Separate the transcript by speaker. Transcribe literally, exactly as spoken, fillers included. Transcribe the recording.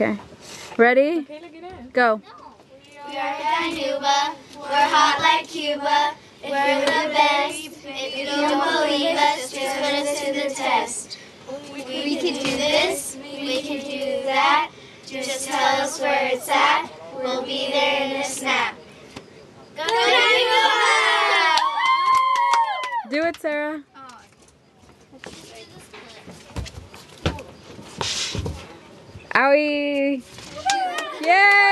Speaker 1: Okay. Ready? Go.
Speaker 2: We are Danuba. We're hot like Cuba. We're the best. If you don't believe us, just put us to the test. We can do this. We can do that. Just tell us where it's at. We'll be there in a snap. Go Danuba!
Speaker 1: Do it, Sarah. Owie! Yay!